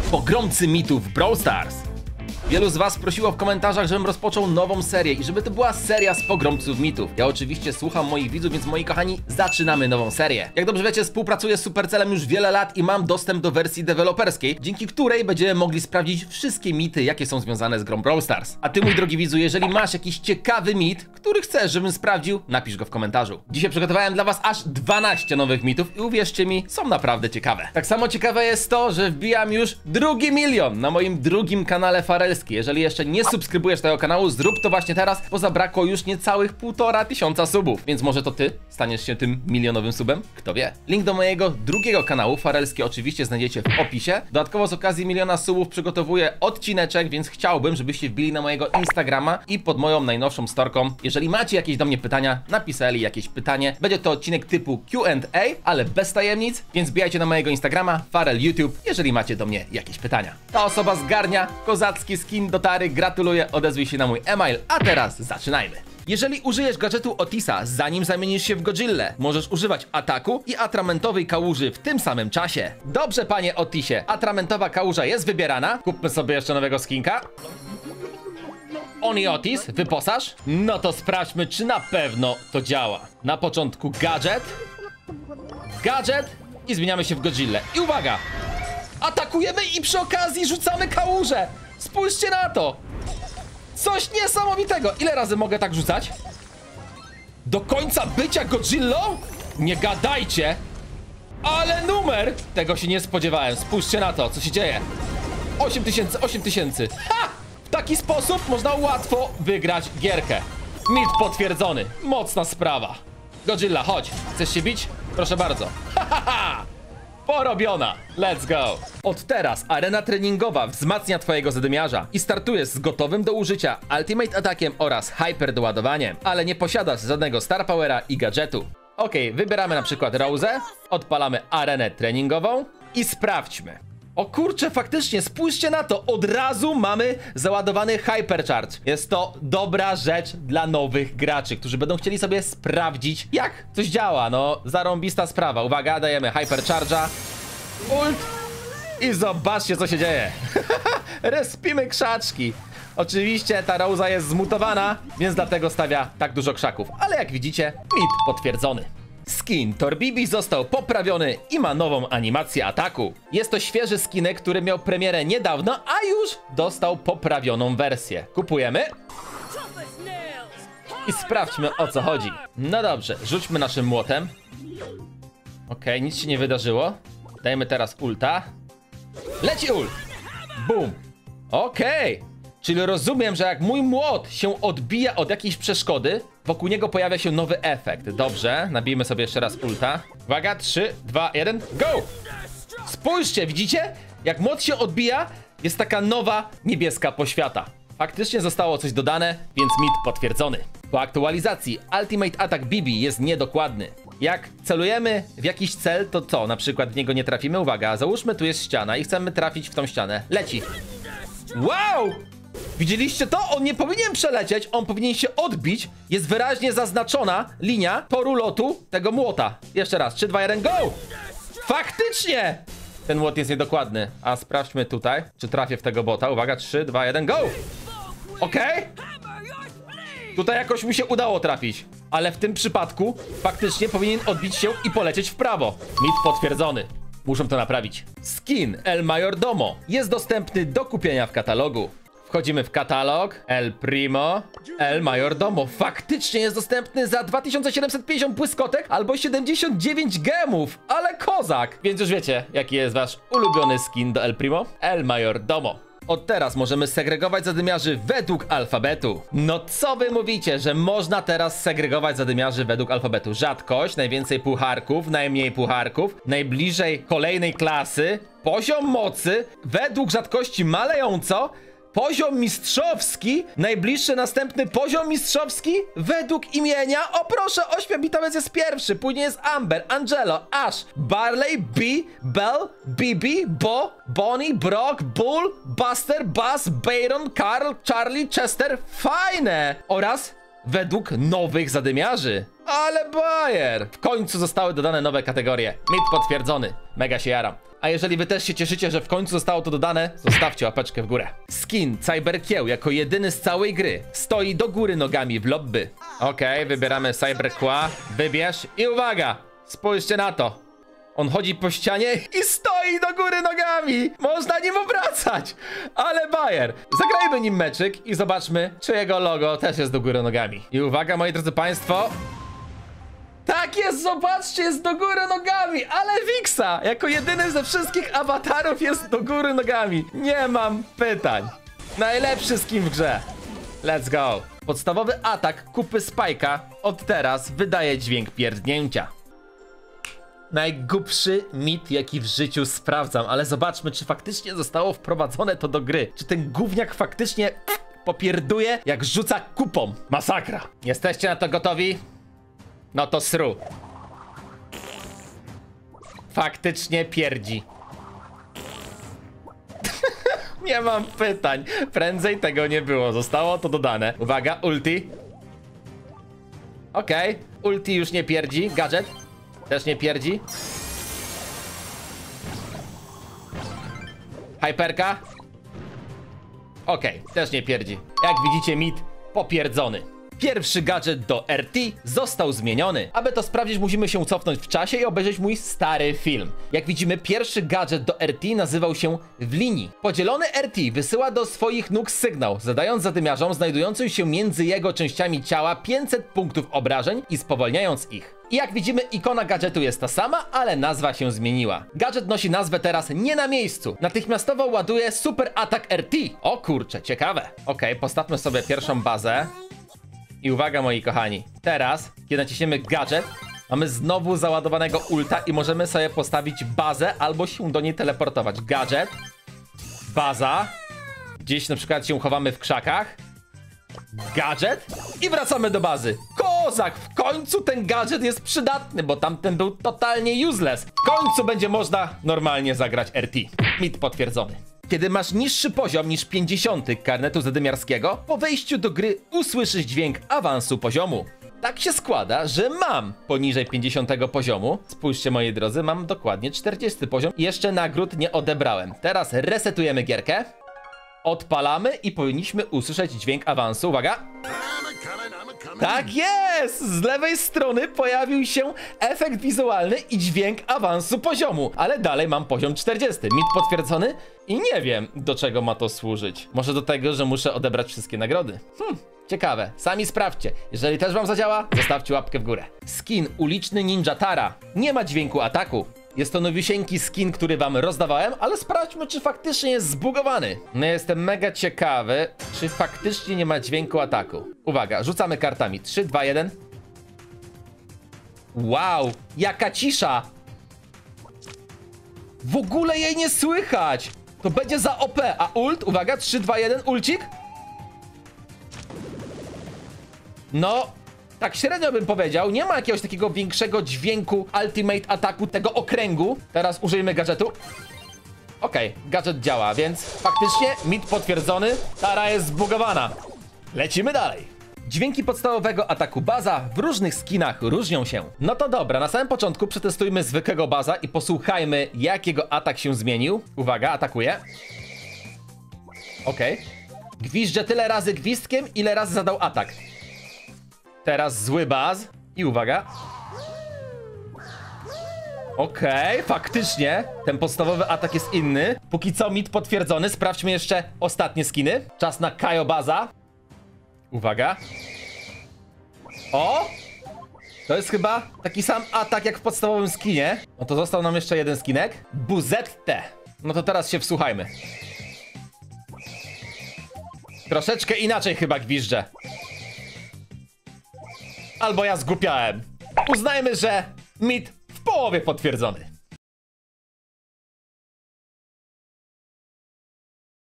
Pogromcy mitów Brawl Stars. Wielu z was prosiło w komentarzach, żebym rozpoczął nową serię i żeby to była seria z pogromców mitów. Ja oczywiście słucham moich widzów, więc moi kochani, zaczynamy nową serię. Jak dobrze wiecie, współpracuję z Supercellem już wiele lat i mam dostęp do wersji deweloperskiej, dzięki której będziemy mogli sprawdzić wszystkie mity, jakie są związane z grą Brawl Stars. A ty, mój drogi widzu, jeżeli masz jakiś ciekawy mit, który chcesz, żebym sprawdził, napisz go w komentarzu. Dzisiaj przygotowałem dla was aż 12 nowych mitów i uwierzcie mi, są naprawdę ciekawe. Tak samo ciekawe jest to, że wbijam już 2 milion na moim drugim kanale Farelski. Jeżeli jeszcze nie subskrybujesz tego kanału, zrób to właśnie teraz, bo zabrakło już niecałych 1500 subów. Więc może to ty staniesz się tym milionowym subem? Kto wie? Link do mojego drugiego kanału Farelski oczywiście znajdziecie w opisie. Dodatkowo z okazji 1 000 000 subów przygotowuję odcineczek, więc chciałbym, żebyście wbili na mojego Instagrama i pod moją najnowszą storką. Jeżeli macie jakieś do mnie pytania, napisali jakieś pytanie. Będzie to odcinek typu Q&A, ale bez tajemnic, więc wbijajcie na mojego Instagrama, Farel YouTube, jeżeli macie do mnie jakieś pytania. Ta osoba zgarnia kozacki skin do Tary, gratuluję, odezwij się na mój e-mail, a teraz zaczynajmy. Jeżeli użyjesz gadżetu Otisa, zanim zamienisz się w Godzillę, możesz używać ataku i atramentowej kałuży w tym samym czasie. Dobrze, panie Otisie, atramentowa kałuża jest wybierana. Kupmy sobie jeszcze nowego skinka. Oni Otis, wyposaż? No to sprawdźmy, czy na pewno to działa. Na początku gadżet i zmieniamy się w Godzillę. I uwaga! Atakujemy i przy okazji rzucamy kałużę! Spójrzcie na to! Coś niesamowitego! Ile razy mogę tak rzucać? Do końca bycia Godzillą? Nie gadajcie! Ale numer! Tego się nie spodziewałem. Spójrzcie na to, co się dzieje. 8000, 8000. Ha! W taki sposób można łatwo wygrać gierkę. Mit potwierdzony. Mocna sprawa. Godzilla, chodź. Chcesz się bić? Proszę bardzo. Ha, ha, ha! Porobiona! Let's go! Od teraz arena treningowa wzmacnia twojego zadymiarza i startujesz z gotowym do użycia Ultimate Atakiem oraz Hyper doładowaniem, ale nie posiadasz żadnego Star Powera i gadżetu. Okej, wybieramy na przykład Rose'ę, odpalamy arenę treningową i sprawdźmy. O kurczę, faktycznie, spójrzcie na to, od razu mamy załadowany Hypercharge. Jest to dobra rzecz dla nowych graczy, którzy będą chcieli sobie sprawdzić, jak coś działa. No, zarąbista sprawa. Uwaga, dajemy Hypercharge'a, ult i zobaczcie, co się dzieje. Respimy krzaczki. Oczywiście ta Rose'a jest zmutowana, więc dlatego stawia tak dużo krzaków. Ale jak widzicie, mit potwierdzony. Skin Torbibi został poprawiony i ma nową animację ataku. Jest to świeży skinek, który miał premierę niedawno, a już dostał poprawioną wersję. Kupujemy i sprawdźmy, o co chodzi. No dobrze, rzućmy naszym młotem. Okej, nic się nie wydarzyło. Dajmy teraz ulta. Leci ult! Boom! Okej! Czyli rozumiem, że jak mój młot się odbija od jakiejś przeszkody, wokół niego pojawia się nowy efekt. Dobrze, nabijmy sobie jeszcze raz ulta. Uwaga, 3, 2, 1, go! Spójrzcie, widzicie? Jak młot się odbija, jest taka nowa niebieska poświata. Faktycznie zostało coś dodane, więc mit potwierdzony. Po aktualizacji Ultimate Attack Bibi jest niedokładny. Jak celujemy w jakiś cel, to co? Na przykład w niego nie trafimy? Uwaga, załóżmy tu jest ściana i chcemy trafić w tą ścianę. Leci. Wow! Widzieliście to? On nie powinien przelecieć, on powinien się odbić. Jest wyraźnie zaznaczona linia toru lotu tego młota. Jeszcze raz, 3, 2, 1, go! Faktycznie! Ten młot jest niedokładny. A sprawdźmy tutaj, czy trafię w tego bota. Uwaga, 3, 2, 1, go! Okej? Tutaj jakoś mu się udało trafić. Ale w tym przypadku faktycznie powinien odbić się i polecieć w prawo. Mit potwierdzony. Muszę to naprawić. Skin El Mayordomo jest dostępny do kupienia w katalogu. Wchodzimy w katalog. El Primo. El Mayordomo. Faktycznie jest dostępny za 2750 błyskotek albo 79 gemów. Ale kozak. Więc już wiecie, jaki jest wasz ulubiony skin do El Primo. El Mayordomo. Od teraz możemy segregować zadymiarzy według alfabetu. No co wy mówicie, że można teraz segregować zadymiarzy według alfabetu? Rzadkość, najwięcej pucharków, najmniej pucharków, najbliżej kolejnej klasy, poziom mocy, według rzadkości malejąco, poziom mistrzowski, najbliższy następny poziom mistrzowski według imienia. O proszę, ośmiobitowiec jest pierwszy, później jest Amber, Angelo, Ash, Barley, Bee, Bell, Bibi, Bo, Bonnie, Brock, Bull, Buster, Buzz, Bayron, Carl, Charlie, Chester. Fajne! Oraz według nowych zadymiarzy. Ale bajer! W końcu zostały dodane nowe kategorie. Mit potwierdzony. Mega się jaram. A jeżeli wy też się cieszycie, że w końcu zostało to dodane, zostawcie łapeczkę w górę. Skin Cyberkieł jako jedyny z całej gry stoi do góry nogami w lobby. Okej, wybieramy Cyberkła. Wybierz i uwaga! Spójrzcie na to. On chodzi po ścianie i stoi do góry nogami. Można nim obracać. Ale bajer. Zagrajmy nim meczyk i zobaczmy, czy jego logo też jest do góry nogami. I uwaga, moi drodzy państwo. Tak jest, zobaczcie, jest do góry nogami. Ale Wiksa jako jedyny ze wszystkich awatarów jest do góry nogami. Nie mam pytań. Najlepszy skin w grze. Let's go. Podstawowy atak kupy Spike'a od teraz wydaje dźwięk pierdnięcia. Najgłupszy mit, jaki w życiu sprawdzam, ale zobaczmy, czy faktycznie zostało wprowadzone to do gry. Czy ten gówniak faktycznie popierduje, jak rzuca kupą. Masakra. Jesteście na to gotowi? No to sru. Faktycznie pierdzi. Nie mam pytań. Prędzej tego nie było. Zostało to dodane. Uwaga, ulti. Okej. Ulti już nie pierdzi. Gadżet też nie pierdzi. Hyperka. Okej, też nie pierdzi. Jak widzicie, mit popierdzony. Pierwszy gadżet do RT został zmieniony. Aby to sprawdzić, musimy się cofnąć w czasie i obejrzeć mój stary film. Jak widzimy, pierwszy gadżet do RT nazywał się w linii. Podzielony RT wysyła do swoich nóg sygnał, zadając zadymiarzom znajdującym się między jego częściami ciała 500 punktów obrażeń i spowalniając ich. I jak widzimy, ikona gadżetu jest ta sama, ale nazwa się zmieniła. Gadżet nosi nazwę teraz nie na miejscu. Natychmiastowo ładuje super atak RT. O kurczę, ciekawe. Okej, postawmy sobie pierwszą bazę. I uwaga, moi kochani, teraz, kiedy naciśniemy gadżet, mamy znowu załadowanego ulta i możemy sobie postawić bazę albo się do niej teleportować. Gadżet, baza, gdzieś na przykład się chowamy w krzakach, gadżet i wracamy do bazy. Kozak, w końcu ten gadżet jest przydatny, bo tamten był totalnie useless. W końcu będzie można normalnie zagrać RT. Mit potwierdzony. Kiedy masz niższy poziom niż 50 karnetu zadymiarskiego, po wejściu do gry usłyszysz dźwięk awansu poziomu. Tak się składa, że mam poniżej 50 poziomu. Spójrzcie, moi drodzy, mam dokładnie 40 poziom i jeszcze nagród nie odebrałem. Teraz resetujemy gierkę, odpalamy i powinniśmy usłyszeć dźwięk awansu. Uwaga! Tak jest! Z lewej strony pojawił się efekt wizualny i dźwięk awansu poziomu, ale dalej mam poziom 40. Mit potwierdzony i nie wiem, do czego ma to służyć. Może do tego, że muszę odebrać wszystkie nagrody. Ciekawe, sami sprawdźcie. Jeżeli też wam zadziała, zostawcie łapkę w górę. Skin uliczny Ninja Tara nie ma dźwięku ataku. Jest to nowisieńki skin, który wam rozdawałem, ale sprawdźmy, czy faktycznie jest zbugowany. No jestem mega ciekawy, czy faktycznie nie ma dźwięku ataku. Uwaga, rzucamy kartami. 3, 2, 1. Wow, jaka cisza! W ogóle jej nie słychać! To będzie za OP, a ult, uwaga, 3, 2, 1, ulcik. No, tak średnio bym powiedział, nie ma jakiegoś takiego większego dźwięku ultimate ataku tego okręgu. Teraz użyjmy gadżetu. Okej, gadżet działa, więc faktycznie mit potwierdzony, Tara jest zbugowana. Lecimy dalej. Dźwięki podstawowego ataku baza w różnych skinach różnią się. No to dobra, na samym początku przetestujmy zwykłego baza i posłuchajmy, jak jego atak się zmienił. Uwaga, atakuje. Okej. Gwizdże tyle razy gwizdkiem, ile razy zadał atak. Teraz zły baz. I uwaga. Okej, faktycznie ten podstawowy atak jest inny. Póki co mit potwierdzony. Sprawdźmy jeszcze ostatnie skiny. Czas na Kajo baza. Uwaga. O! To jest chyba taki sam atak jak w podstawowym skinie. No to został nam jeszcze jeden skinek. Buzette. No to teraz się wsłuchajmy. Troszeczkę inaczej chyba gwizdże. Albo ja zgłupiałem. Uznajmy, że mit w połowie potwierdzony.